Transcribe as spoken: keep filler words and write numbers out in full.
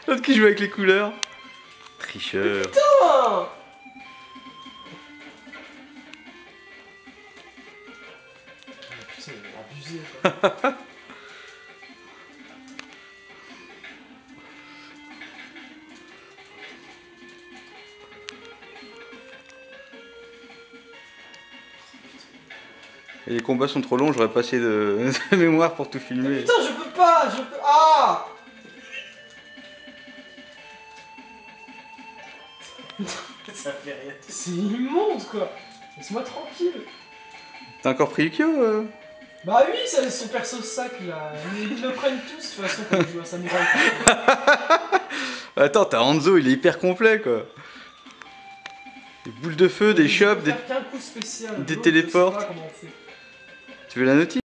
L'autre qui joue avec les couleurs. Tricheur. Putain. Putain, il est abusé quoi. Et les combats sont trop longs, j'aurais pas assez de... de mémoire pour tout filmer. Putain, je peux pas, je peux... Ah. Ça fait rien. C'est immonde quoi. Laisse-moi tranquille. T'as encore pris Yukio euh Bah oui, c'est son perso sac là. Ils le prennent tous de toute façon quand ils jouent à Samurai. Attends, t'as Hanzo, il est hyper complet quoi. Des boules de feu, des chopes, des... Faire qu'un coup spécial. des L'autre, téléports. je sais pas comment on fait. Tu veux la notice?